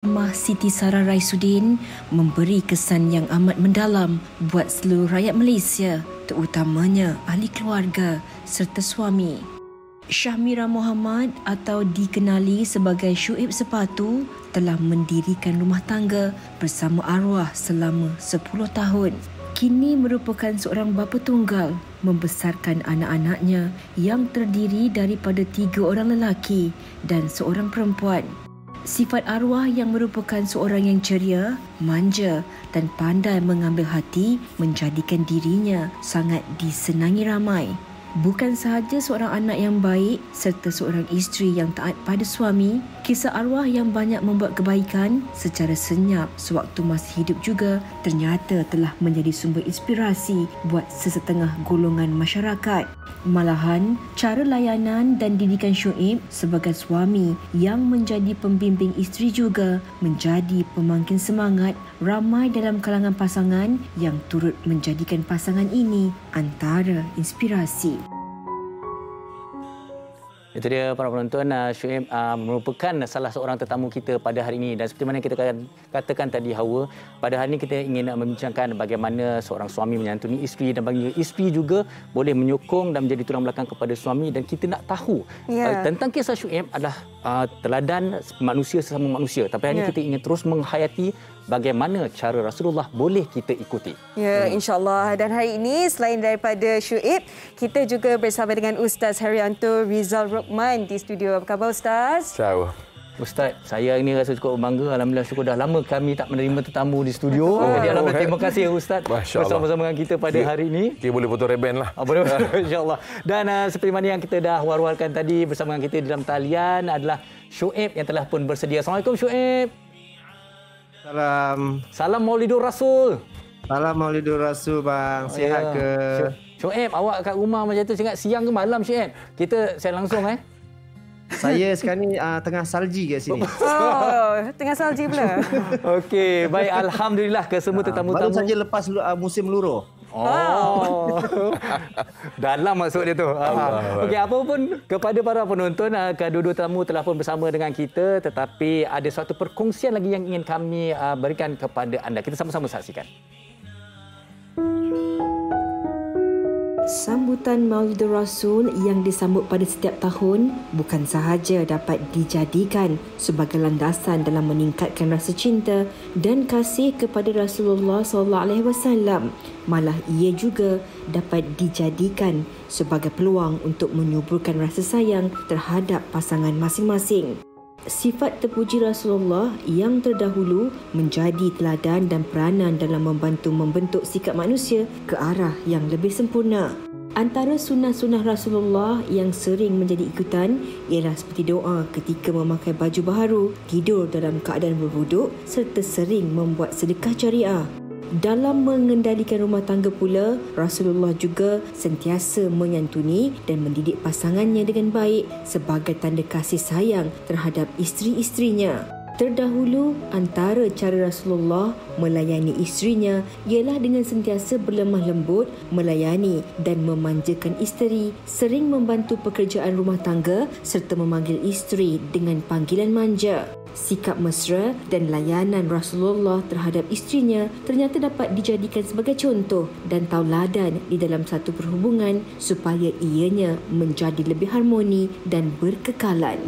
Rahmah Siti Sarah Raisuddin memberi kesan yang amat mendalam buat seluruh rakyat Malaysia, terutamanya ahli keluarga serta suami. Syahmira Muhammad atau dikenali sebagai Syuib Sepatu telah mendirikan rumah tangga bersama arwah selama 10 tahun. Kini merupakan seorang bapa tunggal membesarkan anak-anaknya yang terdiri daripada 3 orang lelaki dan seorang perempuan. Sifat arwah yang merupakan seorang yang ceria, manja dan pandai mengambil hati menjadikan dirinya sangat disenangi ramai. Bukan sahaja seorang anak yang baik serta seorang isteri yang taat pada suami, kisah arwah yang banyak membuat kebaikan secara senyap sewaktu masih hidup juga ternyata telah menjadi sumber inspirasi buat sesetengah golongan masyarakat. Malahan, cara layanan dan didikan Syuib sebagai suami yang menjadi pembimbing isteri juga menjadi pemangkin semangat ramai dalam kalangan pasangan yang turut menjadikan pasangan ini antara inspirasi. Itu dia para penonton, Syuib merupakan salah seorang tetamu kita pada hari ini, dan seperti mana kita katakan tadi Hawa, pada hari ini kita ingin membincangkan bagaimana seorang suami menyantuni isteri dan bagi isteri juga boleh menyokong dan menjadi tulang belakang kepada suami, dan kita nak tahu tentang kisah Syuib adalah teladan manusia sesama manusia, tapi hari ini kita ingin terus menghayati bagaimana cara Rasulullah boleh kita ikuti. Ya, insya-Allah. Dan hari ini selain daripada Syuib, kita juga bersama dengan Ustaz Herianto Rizal Rukman di studio. Apa khabar Ustaz? Ciao. Ustaz, saya ini rasa cukup bangga. Alhamdulillah, syukur dah lama kami tak menerima tetamu di studio. Jadi alhamdulillah, terima kasih Ustaz bersama-sama dengan kita pada hari ini. Kita boleh foto reben lah. Boleh, insya-Allah. Dan seperti mana yang kita dah war-warkan tadi, bersama dengan kita di dalam talian adalah Syuib yang telah pun bersedia. Assalamualaikum Syuib. Salam Maulidur Rasul. Salam Maulidur Rasul bang. Sihat ke? Syuib, awak kat rumah macam tu ingat siang ke malam Syuib? Saya langsung Saya sekarang ni tengah salji kat sini. Oh, tengah salji pula. Okey, baik, alhamdulillah ke semua tetamu-tetamu. Baru saja lepas musim luruh. Oh. Dalam maksud dia tu. Okey, apa pun kepada para penonton, kedua-dua tetamu telah pun bersama dengan kita, tetapi ada suatu perkongsian lagi yang ingin kami berikan kepada anda. Kita sama-sama saksikan. Sambutan Maulidur Rasul yang disambut pada setiap tahun bukan sahaja dapat dijadikan sebagai landasan dalam meningkatkan rasa cinta dan kasih kepada Rasulullah SAW, malah ia juga dapat dijadikan sebagai peluang untuk menyuburkan rasa sayang terhadap pasangan masing-masing. Sifat terpuji Rasulullah yang terdahulu menjadi teladan dan peranan dalam membantu membentuk sikap manusia ke arah yang lebih sempurna. Antara sunnah-sunnah Rasulullah yang sering menjadi ikutan ialah seperti doa ketika memakai baju baharu, tidur dalam keadaan berwuduk serta sering membuat sedekah jariah. Dalam mengendalikan rumah tangga pula, Rasulullah juga sentiasa menyantuni dan mendidik pasangannya dengan baik sebagai tanda kasih sayang terhadap isteri-isterinya. Terdahulu, antara cara Rasulullah melayani isterinya ialah dengan sentiasa berlemah lembut, melayani dan memanjakan isteri, sering membantu pekerjaan rumah tangga serta memanggil isteri dengan panggilan manja. Sikap mesra dan layanan Rasulullah terhadap isterinya ternyata dapat dijadikan sebagai contoh dan tauladan di dalam satu perhubungan supaya ianya menjadi lebih harmoni dan berkekalan.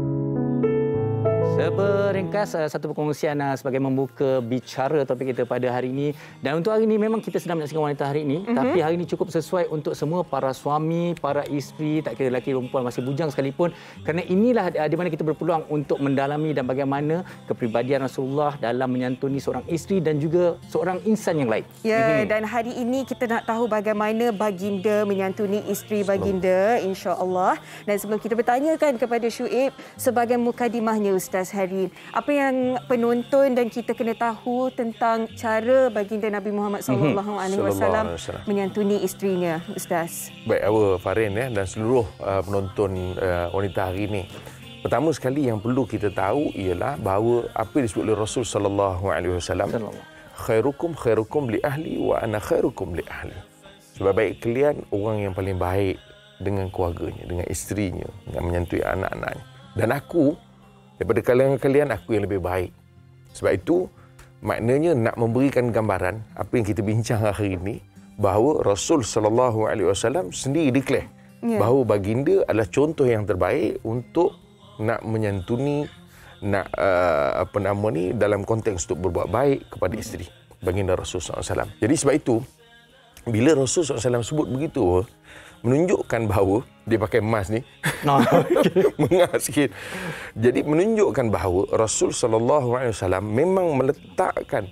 Seringkas satu perkongsian sebagai membuka bicara topik kita pada hari ini. Dan untuk hari ini memang kita sedang menyaksikan wanita hari ini, tapi hari ini cukup sesuai untuk semua para suami, para isteri, tak kira lelaki perempuan, masih bujang sekalipun, kerana inilah di mana kita berpeluang untuk mendalami dan bagaimana kepribadian Rasulullah dalam menyantuni seorang isteri dan juga seorang insan yang lain. Ya, dan hari ini kita nak tahu bagaimana baginda menyantuni isteri baginda, insya-Allah. Dan sebelum kita bertanyakan kepada Syuib sebagai mukadimahnya Ustaz Hari, apa yang penonton dan kita kena tahu tentang cara baginda Nabi Muhammad SAW menyantuni isterinya, Ustaz? Baik, awak Farin dan seluruh penonton wanita hari ini. Pertama sekali yang perlu kita tahu ialah bahawa apa disebut oleh Rasul sallallahu alaihi wasallam, khairukum li ahli wa ana khairukum li ahli. Sebaik kalian orang yang paling baik dengan keluarganya, dengan isterinya, dengan menyantui anak-anaknya. Dan aku daripada kalian aku yang lebih baik Sebab itu maknanya nak memberikan gambaran apa yang kita bincang hari ini, bahawa Rasul sallallahu alaihi wasallam sendiri declare bahawa baginda adalah contoh yang terbaik untuk nak menyantuni, nak dalam konteks untuk berbuat baik kepada isteri baginda Rasul sallallahu alaihi wasallam. Jadi sebab itu bila Rasul sallallahu alaihi wasallam sebut begitu, menunjukkan bahawa dia pakai emas ni mengah sikit. Jadi menunjukkan bahawa Rasul sallallahu alaihi wasallam memang meletakkan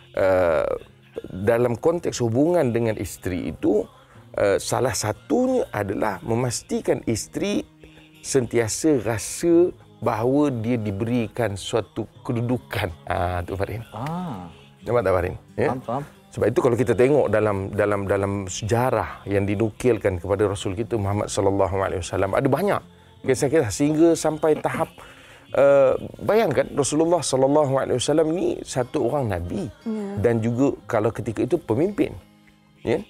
dalam konteks hubungan dengan isteri itu, salah satunya adalah memastikan isteri sentiasa rasa bahawa dia diberikan suatu kedudukan. Tu Farin. Nampak tak Farin? Ya? Faham. Sebab itu kalau kita tengok dalam sejarah yang dinukilkan kepada Rasul kita Muhammad sallallahu alaihi wasallam, ada banyak kisah-kisah sehingga sampai tahap bayangkan Rasulullah sallallahu alaihi wasallam ni satu orang nabi dan juga kalau ketika itu pemimpin. Ya.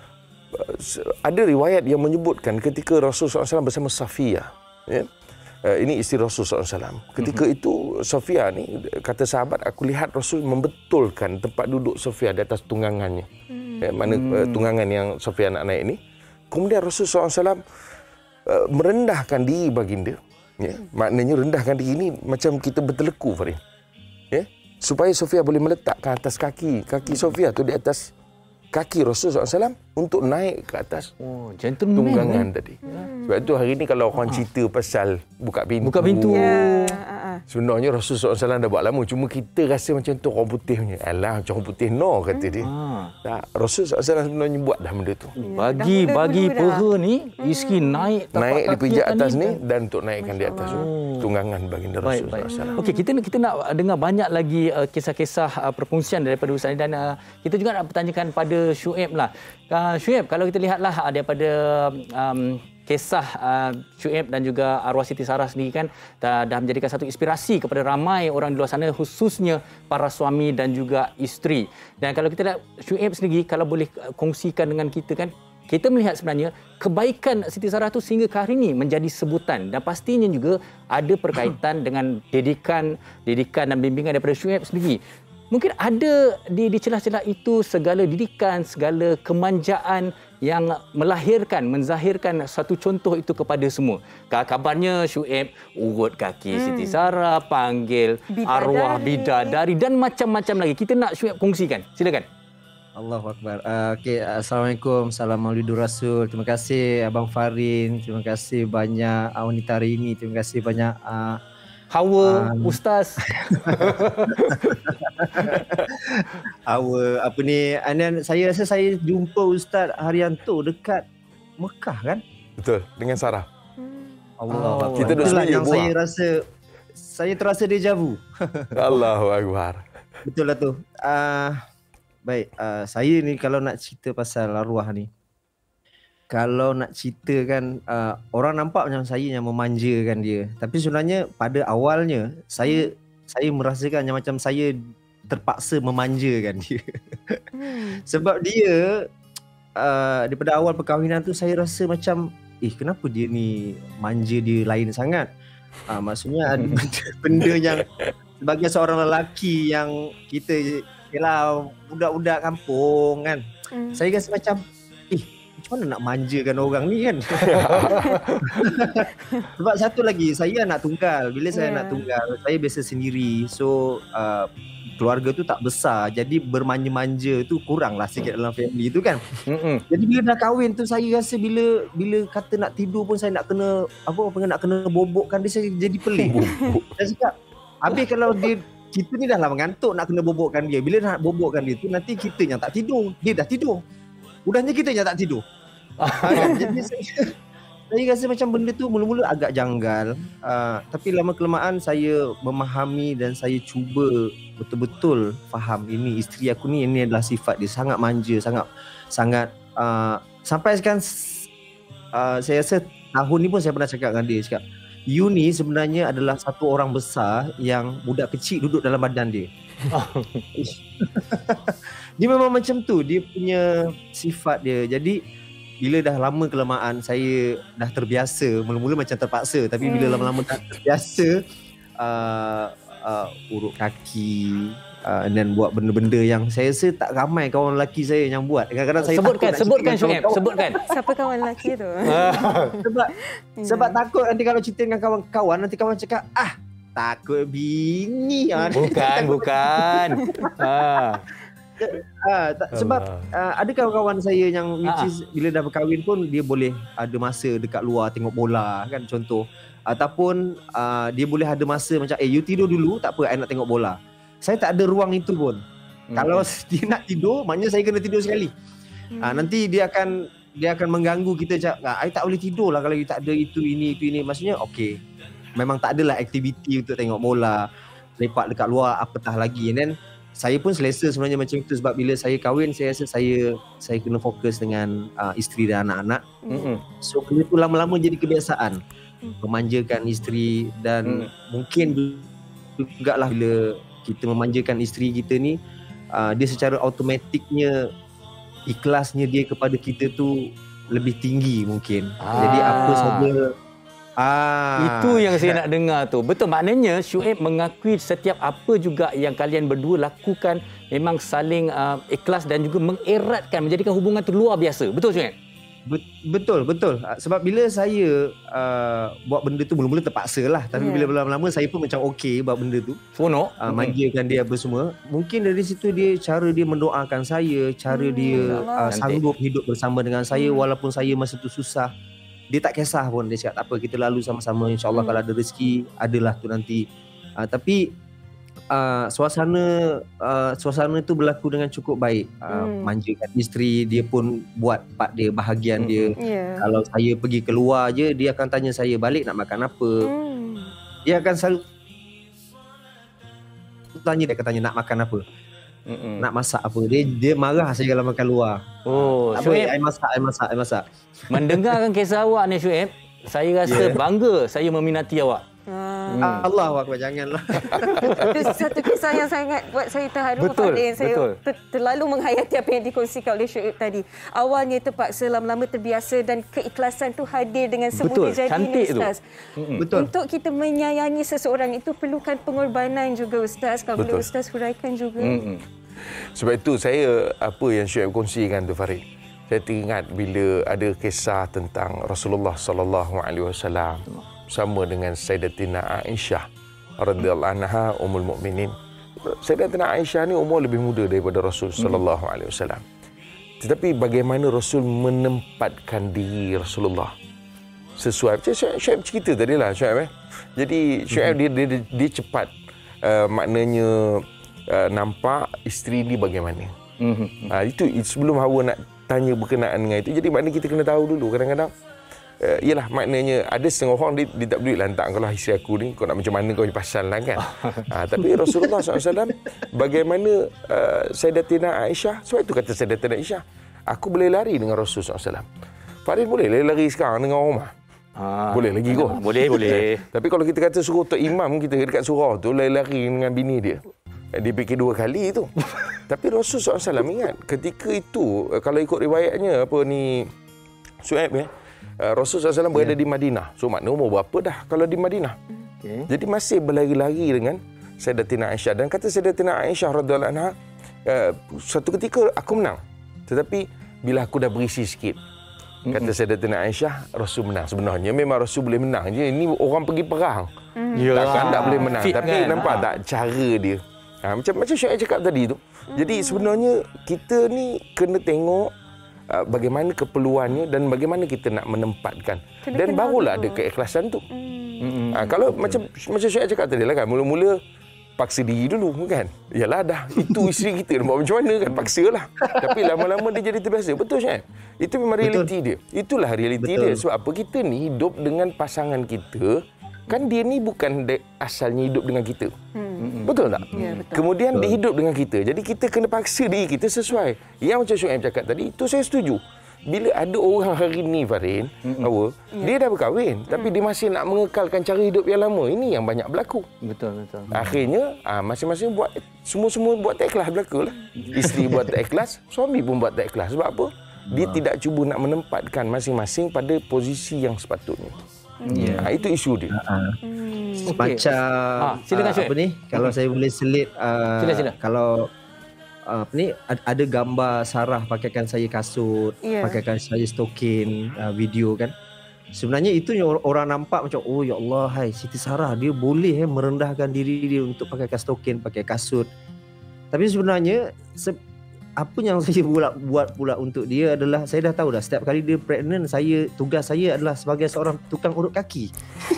Ada riwayat yang menyebutkan ketika Rasulullah SAW bersama Safiyah, ya, ini isteri Rasulullah SAW. Ketika itu Safiyah ni kata sahabat, aku lihat Rasul membetulkan tempat duduk Safiyah di atas tunggangannya. Ya, mana tunggangan yang Safiyah nak naik ni. Kemudian Rasulullah SAW merendahkan diri baginda. Ya, maknanya rendahkan diri ni macam kita berteleku, Farid. Ya, supaya Safiyah boleh meletakkan atas kaki Safiyah tu di atas kaki Rasulullah SAW untuk naik ke atas tunggangan tadi. Sebab itu hari ni kalau orang cerita pasal buka pintu. Sebenarnya Rasulullah SAW dah buat lama. Cuma kita rasa macam tu orang putih punya. Alah, macam orang putih no, kata dia. Tak, Rasulullah SAW sebenarnya buat dah benda tu. Bagi peha ni, isteri naik di pijak atas ni dan untuk naikkan di atas tunggangan baginda Rasulullah SAW. Okey, kita nak dengar banyak lagi kisah-kisah perkongsian daripada Ustaz dan kita juga nak bertanyakan pada Syuib lah. Syuib, kalau kita lihatlah daripada kisah Syuib dan juga arwah Siti Sarah sendiri kan dah menjadikan satu inspirasi kepada ramai orang di luar sana, khususnya para suami dan juga isteri. Dan kalau kita lihat Syuib sendiri, kalau boleh kongsikan dengan kita kan, kita melihat sebenarnya kebaikan Siti Sarah tu sehingga ke hari ini menjadi sebutan dan pastinya juga ada berkaitan dengan didikan dan bimbingan daripada Syuib sendiri. Mungkin ada di celah-celah itu segala didikan, segala kemanjaan yang menzahirkan satu contoh itu kepada semua. Kabarnya Syuib urut kaki Siti Sarah, panggil arwah bidadari dan macam-macam lagi. Kita nak Syuib kongsikan. Silakan. Allahu Akbar. Okey, Assalamualaikum. Salam Maulidur Rasul. Terima kasih Abang Farin. Terima kasih banyak wanita hari ini. Terima kasih banyak Hawa, Ustaz. Hawa, apa ni? Saya rasa saya jumpa Ustaz Haryanto dekat Mekah kan? Betul, dengan Sarah. Allah. Kita duduk itulah yang buah. saya terasa deja vu. Allahu Akbar. Betul lah tu. Baik, saya ni kalau nak cerita pasal arwah ni, kalau nak ceritakan orang nampak macam saya yang memanjakan dia, tapi sebenarnya pada awalnya saya merasakan yang macam saya terpaksa memanjakan dia. Sebab dia daripada awal perkahwinan tu saya rasa macam kenapa dia ni manja dia lain sangat. Maksudnya ada benda yang sebagai seorang lelaki yang kita yalah budak-budak kampung kan, saya rasa macam macam mana nak manjakan orang ni kan. Sebab satu lagi, saya anak tunggal. Bila saya anak tunggal, saya biasa sendiri. So keluarga tu tak besar, jadi bermanja-manja tu kurang lah sikit dalam family tu kan. Jadi bila dah kahwin tu, saya rasa bila kata nak tidur pun saya nak kena nak kena bobokkan dia, saya jadi pelik. Saya cakap, habis kalau kita ni dah lah mengantuk nak kena bobokkan dia. Bila nak bobokkan dia tu, nanti kita yang tak tidur, dia dah tidur. Udahnya kita yang tak tidur. Jadi saya rasa macam benda tu mula-mula agak janggal. Tapi lama-kelamaan saya memahami dan saya cuba betul-betul faham ini isteri aku ni, ini adalah sifat dia sangat manja, sangat sampai sekarang saya rasa tahun ni pun saya pernah cakap dengan dia, cakap you ni sebenarnya adalah satu orang besar yang budak kecil duduk dalam badan dia. Dia memang macam tu, dia punya sifat dia. Jadi bila dah lama kelamaan saya dah terbiasa, mula-mula macam terpaksa, tapi bila lama-lama dah terbiasa, urut kaki, dan buat benda-benda yang saya rasa tak ramai kawan lelaki saya yang buat. Kadang-kadang saya sebutkan Syuib, sebutkan. Siapa kawan lelaki tu? sebab takut nanti kalau cerita dengan kawan-kawan, nanti kawan cakap, takut bini. Bukan. Sebab ada kawan-kawan saya yang which is bila dah berkahwin pun dia boleh ada masa dekat luar tengok bola kan, contoh. Ataupun dia boleh ada masa macam you tidur dulu, tak apa, I nak tengok bola. Saya tak ada ruang itu pun. Kalau dia nak tidur, maknanya saya kena tidur sekali. Nanti dia akan mengganggu kita cakap, I tak boleh tidur lah kalau you tak ada itu ini. Maksudnya okey, memang tak adalah aktiviti untuk tengok bola, lepak dekat luar apatah lagi. And then saya pun selesa sebenarnya macam itu, sebab bila saya kahwin, saya rasa saya kena fokus dengan isteri dan anak-anak. So benda tu lama-lama jadi kebiasaan, memanjakan isteri. Dan mungkin juga lah bila kita memanjakan isteri kita ni, dia secara automatiknya ikhlasnya dia kepada kita tu lebih tinggi mungkin. Jadi apa saja itu yang saya nak dengar tu. Betul, maknanya Syuib mengakui setiap apa juga yang kalian berdua lakukan memang saling ikhlas dan juga mengeratkan, menjadikan hubungan tu luar biasa. Betul Syuib? Betul. Sebab bila saya buat benda tu, mula-mula terpaksa lah. Tapi bila lama-lama saya pun macam okey buat benda tu. Seronok. Manjakan dia apa semua. Mungkin dari situ cara dia mendoakan saya, cara dia sanggup hidup bersama dengan saya walaupun saya masa tu susah. Dia tak kisah pun, dia cakap tak apa, kita lalu sama-sama, insyaAllah kalau ada rezeki adalah tu nanti. Tapi suasana tu berlaku dengan cukup baik. Manjakan isteri, dia pun buat part dia, bahagian dia. Kalau saya pergi keluar je, dia akan tanya saya balik nak makan apa. Dia akan selalu dia akan tanya nak makan apa, nak masak apa. Dia marah saya kalau makan luar. Syuib, I masak. Mendengarkan kisah awak ni Syuib, saya rasa bangga saya meminati awak. Allahu Akbar, janganlah. Itu satu kisah yang sangat buat saya terharu. Saya terlalu menghayati apa yang dikongsikan oleh Syuib tadi. Awalnya terpaksa, lama-lama terbiasa, dan keikhlasan tu hadir dengan semudah jadi ni, Ustaz. Betul. Untuk kita menyayangi seseorang itu perlukan pengorbanan juga, Ustaz. Kalau boleh Ustaz huraikan juga. Sebab itu saya, apa yang Syuib kongsikan tu Farid, saya teringat bila ada kisah tentang Rasulullah sallallahu alaihi wasallam sama dengan Sayyidatina Aisyah radhiyallahu anha, ummul mukminin. Sayyidatina Aisyah ni umur lebih muda daripada Rasul sallallahu alaihi wasallam. Tetapi bagaimana Rasul menempatkan diri Rasulullah sesuai macam Syuib cerita tadilah Syuib. Jadi Syuib dia cepat maknanya nampak isteri ni bagaimana. Itu sebelum Hawa nak tanya berkenaan dengan itu. Jadi maknanya kita kena tahu dulu. Kadang-kadang ialah maknanya ada setengah orang dia tak peduli lantak kalau isteri aku ni kau nak macam mana kau pasal lah kan. Tapi Rasulullah SAW bagaimana Sayyidatina Aisyah, sebab itu kata Sayyidatina Aisyah, aku boleh lari dengan Rasulullah SAW. Farid boleh lari sekarang dengan Umar? Boleh lagi kot? Boleh. Tapi kalau kita kata suruh Tok Imam kita dekat surau tu lari dengan bini dia, dia fikir 2 kali tu. Tapi Rasulullah SAW ingat ketika itu, kalau ikut riwayatnya apa ni Syuib Rasulullah SAW berada di Madinah. So maknanya umur berapa dah kalau di Madinah? Jadi masih berlari-lari dengan Sayyidatina Aisyah. Dan kata Sayyidatina Aisyah radhiyallahu anha, suatu ketika aku menang. Tetapi bila aku dah berisi sikit, kata Sayyidatina Aisyah, Rasul menang. Sebenarnya memang Rasul boleh menang je. Ini orang pergi perang. Takkan tak boleh menang. Fit, tapi kan? Nampak tak cara dia? Macam Syuib cakap tadi tu. Jadi sebenarnya kita ni kena tengok bagaimana keperluannya dan bagaimana kita nak menempatkan. Dan barulah ada keikhlasan tu. Kalau macam Syuib cakap tadi lah kan, mula-mula paksa diri dulu kan. Yalah dah itu isteri kita, nak buat macam mana kan, paksalah. Tapi lama-lama dia jadi terbiasa. Betul Syuib? Itu memang realiti dia. Itulah realiti dia. Sebab apa, kita ni hidup dengan pasangan kita, kan dia ni bukan asalnya hidup dengan kita. Betul tak? Ya, betul. Kemudian dia hidup dengan kita. Jadi kita kena paksa diri kita sesuai. Yang macam Syuib cakap tadi, itu saya setuju. Bila ada orang hari ni Farin, dia dah berkahwin tapi dia masih nak mengekalkan cara hidup yang lama. Ini yang banyak berlaku. Betul. Akhirnya masing-masing buat, semua buat tak ikhlas berlaku lah. Isteri buat tak ikhlas, suami pun buat tak ikhlas. Sebab apa? Dia tidak cuba nak menempatkan masing-masing pada posisi yang sepatutnya. Itu isu dia. Macam silakan apa ni? Kalau saya boleh selit Sila. kalau apa ni ada gambar Sarah pakaikan saya kasut, pakaikan saya stokin video kan. Sebenarnya itu yang orang nampak macam oh ya Allah, hai Siti Sarah dia boleh merendahkan diri dia untuk pakaikan stokin, pakai kasut. Tapi sebenarnya apa yang saya buat pula untuk dia adalah saya dah tahu dah setiap kali dia pregnant, tugas saya adalah sebagai seorang tukang urut kaki.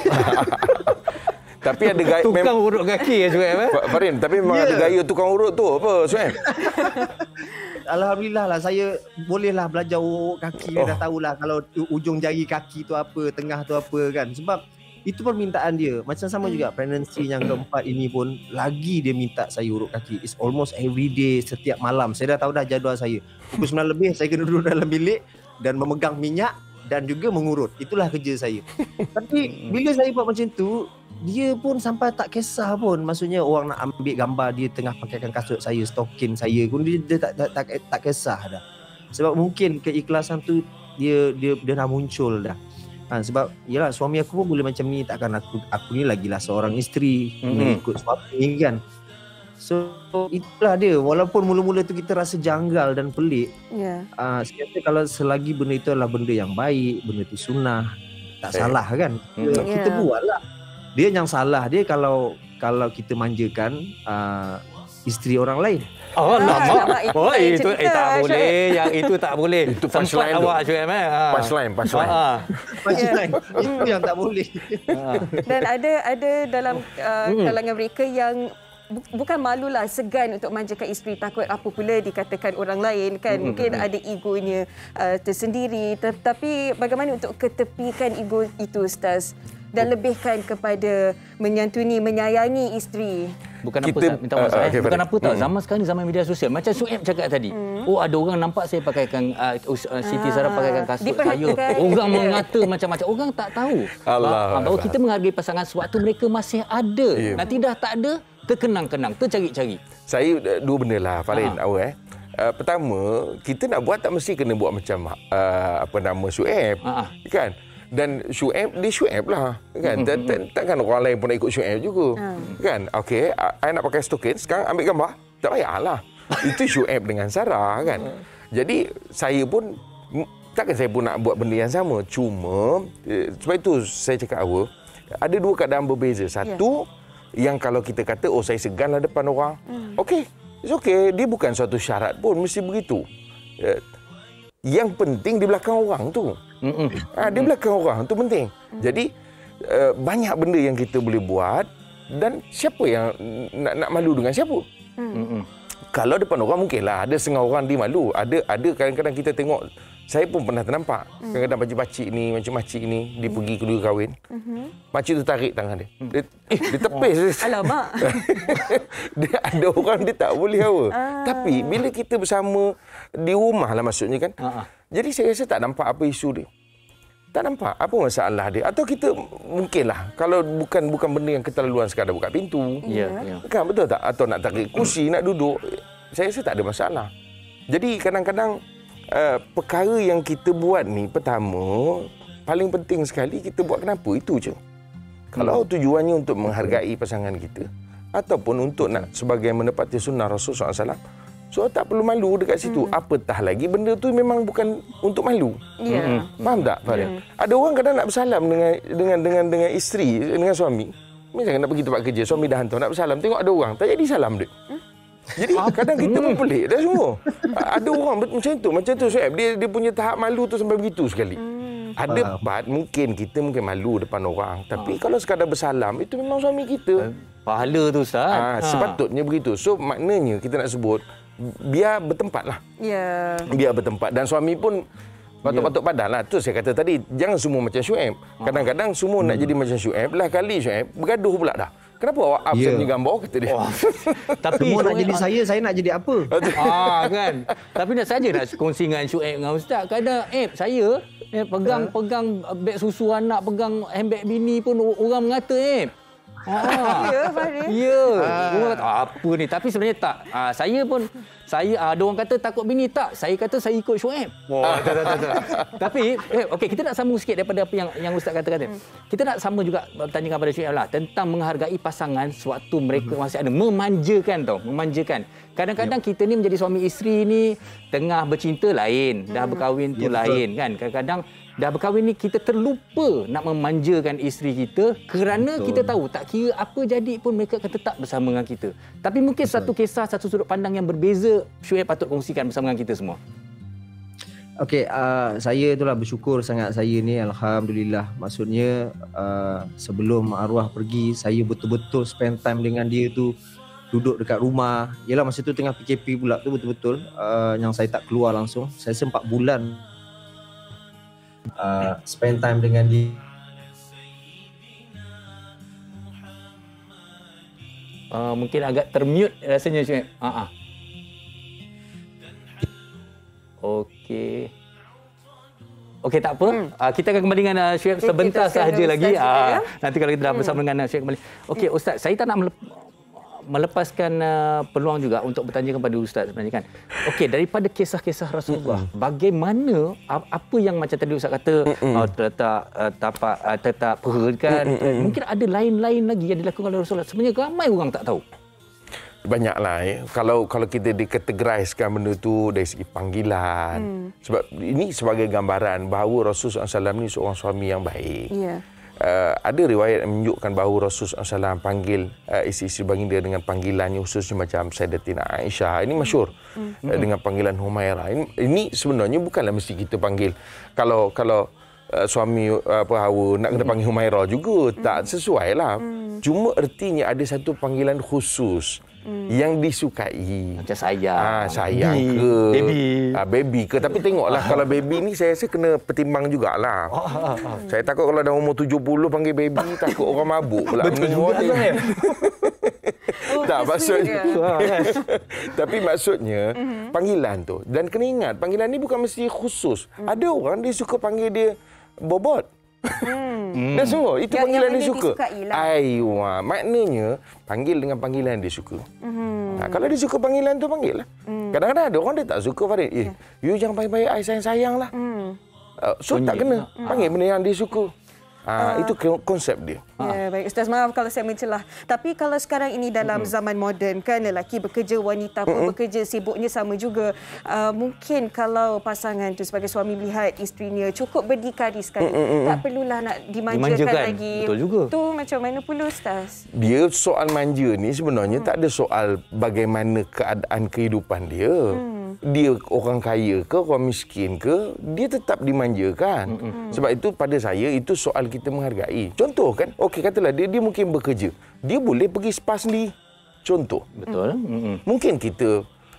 Tapi ada gaya tukang urut kaki Syuib. Farin, tapi memang ada gaya tukang urut tu apa Syuib? Alhamdulillah lah saya bolehlah belajar urut kaki. Dah tahulah kalau ujung jari kaki tu apa, tengah tu apa kan. Sebab itu permintaan dia. Macam sama juga pregnancy yang keempat ini pun lagi dia minta saya urut kaki. It's almost every day, setiap malam. Saya dah tahu dah jadual saya. Pukul 9 lebih saya kena duduk dalam bilik dan memegang minyak dan juga mengurut. Itulah kerja saya. Tapi bila saya buat macam tu, dia pun sampai tak kisah pun. Maksudnya orang nak ambil gambar dia tengah pakaikan kasut saya, stokin saya pun dia tak kisah dah. Sebab mungkin keikhlasan tu dia dah muncul dah. Sebab yalah suami aku pun boleh macam ni, takkan aku ni lagilah seorang isteri mengikut suami kan. So itulah dia. Walaupun mula-mula tu kita rasa janggal dan pelik, saya kata kalau selagi benda itu adalah benda yang baik, benda itu sunnah, tak salah kan. Kita buatlah. Dia yang salah dia kalau kita manjakan isteri orang lain. Oh lama. Oh itu tak boleh. Yang itu tak boleh. Itu punchline awak Syuib Punchline. Itu yang tak boleh. Dan ada dalam kalangan mereka yang bukan malulah, segan untuk manjakan isteri, takut apa pula dikatakan orang lain kan. Mungkin ada egonya tersendiri. Tetapi bagaimana untuk ketepikan ego itu Ustaz dan lebihkan kepada menyantuni, menyayangi isteri? Bukan apa Ustaz, minta maaf bukan apa tak, zaman sekarang ni zaman media sosial. Macam Syuib cakap tadi, oh ada orang nampak saya pakaikan Siti Sarah pakaikan kasut saya. Orang mengata macam-macam. Orang tak tahu bahawa kita menghargai pasangan sewaktu mereka masih ada. Nanti dah tak ada, terkenang-kenang, tercari-cari. Saya dua benda lah Farin, awal pertama, kita nak buat tak mesti kena buat macam apa nama Syuib kan. Dan Syuib, dia Syuib lah kan. Takkan orang lain pun nak ikut Syuib juga kan. Okey, I nak pakai stokin, sekarang ambil gambar, tak payahlah. Itu Syuib dengan Sarah kan. Jadi saya pun takkan saya pun nak buat benda yang sama. Cuma sebab itu saya cakap awal, ada dua keadaan berbeza. Satu yang kalau kita kata oh saya seganlah depan orang, okey, it's okay, dia bukan suatu syarat pun mesti begitu. Yang penting di belakang orang tu. Di belakang orang tu penting. Jadi banyak benda yang kita boleh buat dan siapa yang nak malu dengan siapa? Kalau depan orang mungkinlah ada setengah orang dia malu. Ada kadang-kadang kita tengok, saya pun pernah ternampak. Kadang-kadang pakcik ni, makcik ni, dia pergi kedua kahwin. Makcik tu tarik tangan dia. Dia tepis. Alamak. Dia ada orang dia tak boleh apa. Tapi bila kita bersama di rumah lah maksudnya kan. Jadi saya rasa tak nampak apa isu dia. Tak nampak apa masalah dia. Atau kita mungkinlah kalau bukan benda yang keterlaluan sekadar buka pintu. Kan betul tak? Atau nak tarik kursi, nak duduk. Saya rasa tak ada masalah. Jadi kadang-kadang perkara yang kita buat ni, pertama, paling penting sekali kita buat kenapa, itu je. Kalau tujuannya untuk menghargai pasangan kita ataupun untuk nak sebagai menepati sunnah Rasulullah SAW, so tak perlu malu dekat situ. Apatah lagi benda tu memang bukan untuk malu. Faham tak Farid? Ada orang kadang nak bersalam dengan isteri, dengan suami. Misalnya nak pergi tempat kerja, suami dah hantar nak bersalam, tengok ada orang tak jadi salam dia. Jadi kadang kita pun pelik dah semua. Ada orang macam tu Syuib, dia punya tahap malu tu sampai begitu sekali. Ada part mungkin kita malu depan orang, tapi kalau sekadar bersalam itu memang suami kita. Pahala tu Ustaz. Sepatutnya begitu. So maknanya kita nak sebut biar bertempat lah. Biar bertempat. Dan suami pun patut-patut padan lah. Tu saya kata tadi, jangan semua macam Syuib. Kadang-kadang semua nak jadi macam Syuib. Lah kali Syuib bergaduh pula dah. Kenapa awak up saya punya gambar, kata dia. Tapi semua nak jadi saya nak jadi apa? Kan. Tapi saja nak kongsi dengan Syuib dengan Ustaz. Kadang saya pegang beg susu anak, pegang handbag bini pun orang mengata Ya, Fahri. Ya. Orang kata, apa ni? Tapi sebenarnya tak. Saya pun, ada orang kata takut bini. Tak. Saya kata saya ikut Shuaib. Tak. Tapi, okey, kita nak sambung sikit daripada apa yang Ustaz katakan. Kita nak sama juga bertanyakan pada Shuaib lah. Tentang menghargai pasangan sewaktu mereka masih ada. Memanjakan tau. Memanjakan. Kadang-kadang kita ni menjadi suami isteri ni tengah bercinta lain. Dah berkahwin tu lain kan. Kadang-kadang dah berkahwin ni kita terlupa nak memanjakan isteri kita kerana kita tahu tak kira apa jadi pun mereka akan tetap bersama dengan kita. Tapi mungkin satu kisah, satu sudut pandang yang berbeza Shuaib patut kongsikan bersama dengan kita semua. Okey, saya itulah bersyukur sangat saya ni, alhamdulillah. Maksudnya sebelum arwah pergi, saya betul-betul spend time dengan dia tu, duduk dekat rumah. Yalah masa tu tengah PKP pula tu, betul-betul yang saya tak keluar langsung. Saya 4 bulan spend time dengan dia. Mungkin agak termute rasanya Shuaib. Okey, tak apa. Kita akan kembali dengan Shuaib sebentar sahaja lagi. Nanti kalau kita dah bersama dengan Shuaib kembali. Okey, Ustaz, saya tak nak melepaskan peluang juga untuk bertanya kepada Ustaz sebenarnya kan. Okey, daripada kisah-kisah Rasulullah, bagaimana apa yang macam tadi Ustaz kata tetap perhatikan, mungkin ada lain-lain lagi yang dilakukan oleh Rasulullah. Sebenarnya ramai orang tak tahu. Banyaklah Kalau kita dikategoriskan benda tu dari segi panggilan. Sebab ini sebagai gambaran bahawa Rasulullah SAW ni seorang suami yang baik. Ya. Ada riwayat yang menunjukkan bahawa Rasulullah SAW panggil isteri-isteri baginda dengan panggilannya khususnya macam Sayyidatina Aisyah. Ini masyhur dengan panggilan Humairah. Ini sebenarnya bukanlah mesti kita panggil. Kalau suami hawa nak kena panggil Humairah juga tak sesuai lah. Cuma ertinya ada satu panggilan khusus yang disukai. Macam sayang. Sayang ke. Baby ke. Tapi tengoklah kalau baby ni saya rasa kena pertimbang jugalah. Saya takut kalau dah umur 70 panggil baby, takut orang mabuk pula. Betul juga kan. Tak maksudnya. Tapi maksudnya panggilan tu. Dan kena ingat panggilan ni bukan mesti khusus. Ada orang dia suka panggil dia bobot. Dan semua itu panggilan dia suka. Aiwa, maknanya panggil dengan panggilan dia suka. Kalau dia suka panggilan tu panggil lah. Kadang-kadang ada orang dia tak suka Farid. You jangan panggil I sayang-sayang lah. So tak kena. Panggil benda yang dia suka. Itu konsep dia. Ya, baik Ustaz, maaf kalau saya mencelah. Tapi kalau sekarang ini dalam zaman moden kan, lelaki bekerja, wanita pun bekerja, sibuknya sama juga. Mungkin kalau pasangan tu sebagai suami melihat isterinya cukup berdikari sekali, tak perlulah nak dimanjakan lagi. Betul juga. Tu macam mana pula Ustaz? Dia soal manja ni sebenarnya tak ada soal bagaimana keadaan kehidupan dia. Dia orang kaya ke, orang miskin ke, dia tetap dimanjakan. Sebab itu pada saya itu soal kita menghargai. Contoh kan, okey katalah dia mungkin bekerja. Dia boleh pergi spa sendiri. Contoh. Betul. Mungkin kita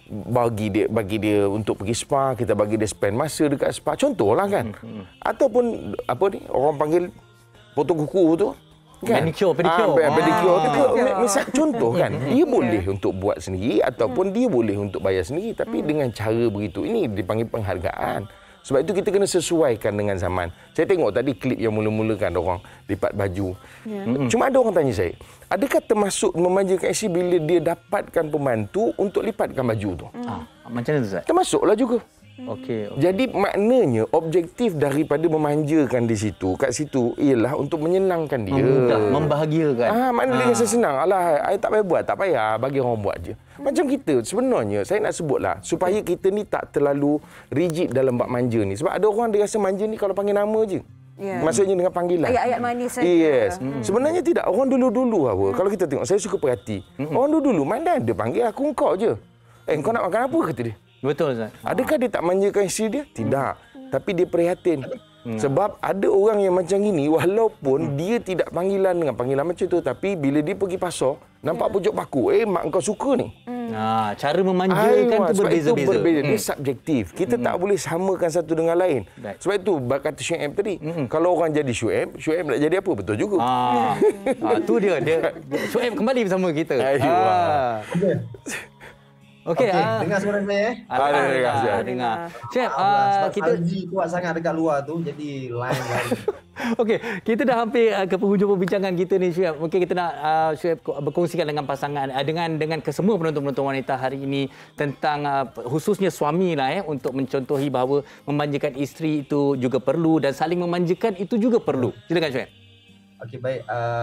bagi dia untuk pergi spa, kita bagi dia spend masa dekat spa. Contohlah kan. Ataupun orang panggil potong kuku tu. Kan? Pedicure tu misal contoh kan, dia boleh untuk buat sendiri ataupun dia boleh untuk bayar sendiri, tapi dengan cara begitu ini dipanggil penghargaan. Sebab itu kita kena sesuaikan dengan zaman. Saya tengok tadi klip yang mula-mula kan orang lipat baju. Cuma ada orang tanya saya, adakah termasuk memanjakan isteri bila dia dapatkan pembantu untuk lipatkan baju tu? Macam mana Ustaz? Termasuklah juga. Okey. Jadi maknanya objektif daripada memanjakan di situ, kat situ ialah untuk menyenangkan dia. Membahagiakan. Maknanya dengan senang. Alah, I tak payah buat, tak payah, bagi orang buat je. Macam kita sebenarnya saya nak sebutlah supaya kita ni tak terlalu rigid dalam bab manja ni. Sebab ada orang dia rasa manja ni kalau panggil nama je. Maksudnya dengan panggilan. Ayat-ayat manis saja. Yes. Sebenarnya tidak. Orang dulu-dulu kalau kita tengok, saya suka perhati. Orang dulu-dulu mana ada panggil aku engkau je. Kau nak makan apa kata dia? Betul Ustaz. Adakah dia tak manjakan isteri dia? Tidak. Tapi dia prihatin. Sebab ada orang yang macam ini, walaupun dia tidak panggilan dengan panggilan macam tu, tapi bila dia pergi pasar, nampak pucuk paku, mak kau suka ni. Cara memanjakan tu berbeza-beza. Dia subjektif. Kita tak boleh samakan satu dengan lain. Sebab itu kata Shuaib tadi, kalau orang jadi Shuaib nak jadi apa? Betul juga. Tu dia. Shuaib kembali bersama kita. Okey, dengar suara saya? Dengar. Chef, kita kuat sangat dekat luar tu, jadi line. Okey, kita dah hampir ke penghujung perbincangan kita ni, Syuib. Mungkin kita nak Syuib berkongsikan dengan pasangan, dengan kesemua penonton-penonton wanita hari ini tentang khususnya suami lah untuk mencontohi bahawa memanjakan isteri itu juga perlu dan saling memanjakan itu juga perlu. Silakan Syuib. Okey, baik.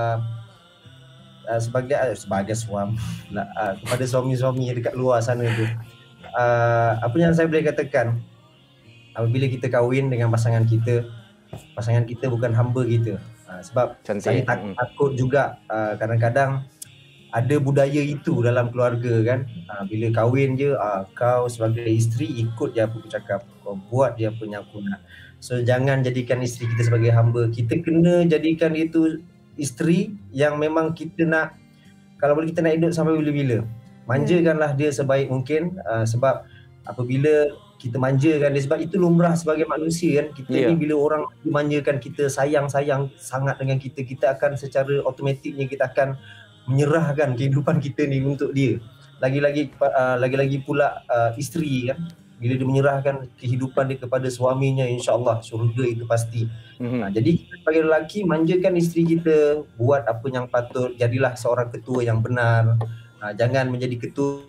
Sebagai suami kepada suami-suami dekat luar sana tu, apa yang saya boleh katakan, apabila kita kahwin dengan pasangan kita bukan hamba kita. Sebab saya takut juga kadang-kadang ada budaya itu dalam keluarga kan. Bila kahwin je, kau sebagai isteri ikut je apa aku cakap, kau buat je apa yang aku nak. So jangan jadikan isteri kita sebagai hamba. Kita kena jadikan itu isteri yang memang kita nak, kalau boleh kita nak hidup sampai bila-bila. Manjakanlah dia sebaik mungkin, sebab apabila kita manjakan dia, sebab itu lumrah sebagai manusia kan. Kita ni bila orang dimanjakan, kita sayang sangat dengan kita, kita akan secara automatiknya kita akan menyerahkan kehidupan kita ni untuk dia. Lagi-lagi pula isteri kan, bila dia menyerahkan kehidupan dia kepada suaminya, insya-Allah syurga itu pasti. Jadi kita sebagai lelaki, manjakan isteri kita, buat apa yang patut, jadilah seorang ketua yang benar. Jangan menjadi ketua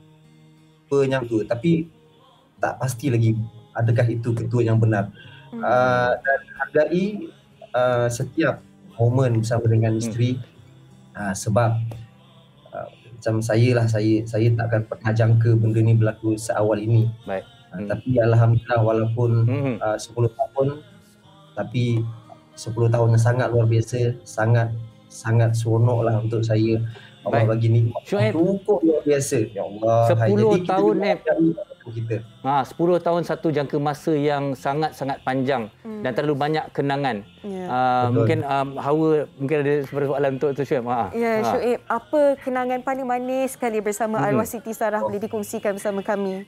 yang tu, tapi tak pasti lagi adakah itu ketua yang benar. Dan hargai setiap momen bersama dengan isteri, sebab macam saya tak akan pernah jangka benda ni berlaku seawal ini. Baik. Tapi alhamdulillah, walaupun 10 tahun, tapi 10 tahun yang sangat luar biasa, sangat seronoklah untuk saya. Allah bagi nikmat cukup luar biasa. Ya Allah. 10 tahun kita. 10 tahun satu jangka masa yang sangat-sangat panjang dan terlalu banyak kenangan. Mungkin Hawa mungkin ada soalan untuk Syuib. Syuib, apa kenangan paling manis sekali bersama arwah Siti Sarah, boleh dikongsikan bersama kami?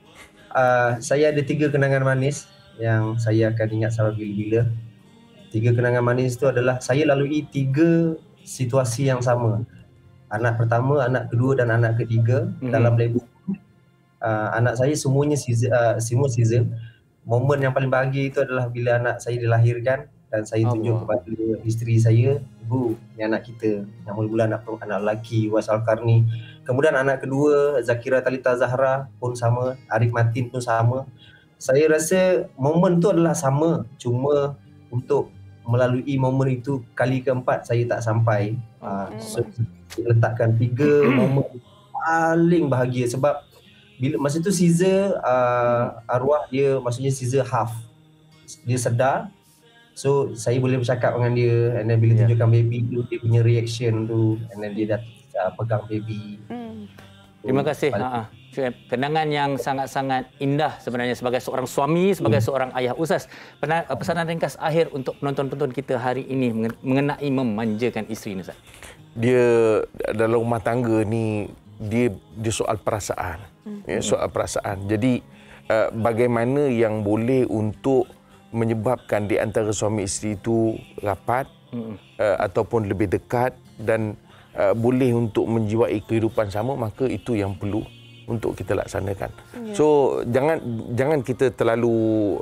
Saya ada 3 kenangan manis yang saya akan ingat sampai bila-bila. 3 kenangan manis itu adalah saya lalui 3 situasi yang sama. Anak pertama, anak kedua dan anak ketiga dalam labor. Anak saya semuanya semua season. Momen yang paling bahagia itu adalah bila anak saya dilahirkan dan saya tunjuk kepada isteri saya, "Ibu, ni anak kita." Yang mula-mula anak lelaki, Uwais Al-Qarni. Kemudian anak kedua, Zakira Talita Zahra pun sama, Arif Matin pun sama. Saya rasa momen tu adalah sama, cuma untuk melalui momen itu kali keempat saya tak sampai. So, letakkan 3 momen paling bahagia sebab bila masa tu Caesar arwah dia, maksudnya Caesar half, dia sedar. So saya boleh bercakap dengan dia, and then bila tunjukkan baby tu, dia punya reaction tu, and then dia dah pegang baby. Terima kasih Syuib. Kenangan yang sangat-sangat indah sebenarnya sebagai seorang suami, sebagai seorang ayah. Ustaz, pesanan ringkas akhir untuk penonton-penonton kita hari ini mengenai memanjakan isteri ni, Ustaz. Dia dalam rumah tangga ni, dia soal perasaan. Soal perasaan. Jadi bagaimana yang boleh untuk menyebabkan di antara suami isteri itu rapat ataupun lebih dekat dan boleh untuk menjiwai kehidupan sama, maka itu yang perlu untuk kita laksanakan. So jangan kita terlalu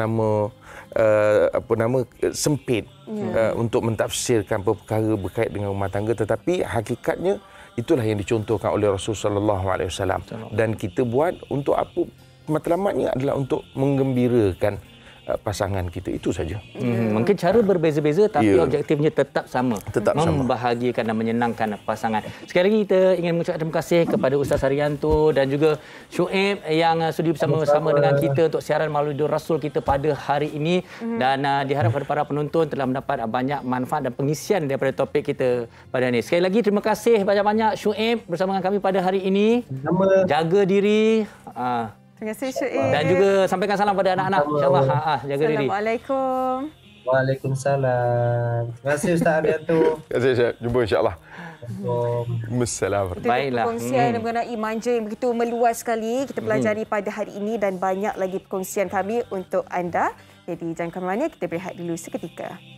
sempit untuk mentafsirkan perkara berkait dengan rumah tangga, tetapi hakikatnya itulah yang dicontohkan oleh Rasulullah SAW. Dan kita buat untuk apa? Matlamatnya adalah untuk menggembirakan pasangan kita, itu saja. Mungkin cara berbeza-beza tapi objektifnya tetap sama, membahagiakan dan menyenangkan pasangan. Sekali lagi kita ingin mengucapkan terima kasih kepada Ustaz Haryanto dan juga Syuib yang sudi bersama-sama dengan kita untuk siaran Maulidur Rasul kita pada hari ini, dan diharap kepada para penonton telah mendapat banyak manfaat dan pengisian daripada topik kita pada ini. Sekali lagi terima kasih banyak-banyak Syuib bersama dengan kami pada hari ini. Jaga diri. Terima kasih Syuib. Dan juga sampaikan salam pada anak-anak. InsyaAllah jaga diri. Assalamualaikum. Waalaikumsalam. Terima kasih Ustaz Haryanto. Terima kasih Syed. Jumpa insya-Allah. Assalamualaikum. Baiklah. Perkongsian mengenai manja yang begitu meluas sekali kita pelajari pada hari ini, dan banyak lagi perkongsian kami untuk anda. Jadi jangan ke mana-mana, kita berehat dulu seketika.